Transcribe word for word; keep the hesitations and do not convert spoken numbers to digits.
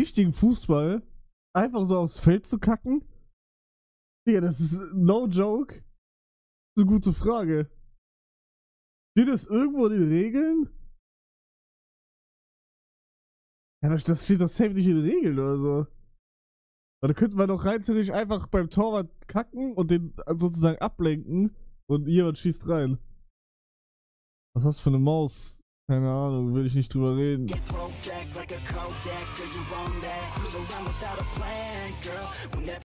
richtigen Fußball einfach so aufs Feld zu kacken? Digga, das ist no joke. Das ist eine gute Frage. Steht das irgendwo in den Regeln? Ja, das das steht doch safe nicht in den Regeln oder so. Aber da könnte man doch rein theoretisch einfach beim Torwart kacken und den sozusagen ablenken und jemand schießt rein. Was hast du für eine Maus? Keine Ahnung, will ich nicht drüber reden.